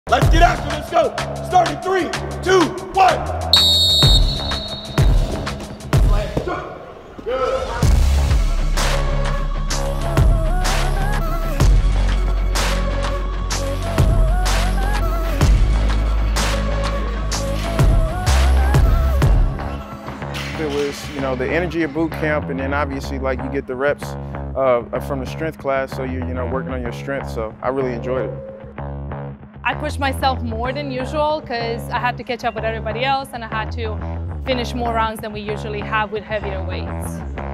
Let's get after it. Let's go. Starting 3, 2, 1. Good. It was, you know, the energy of boot camp, and then obviously like you get the reps from the strength class, so you're, you know, working on your strength. So I really enjoyed it. I pushed myself more than usual because I had to catch up with everybody else, and I had to finish more rounds than we usually have with heavier weights.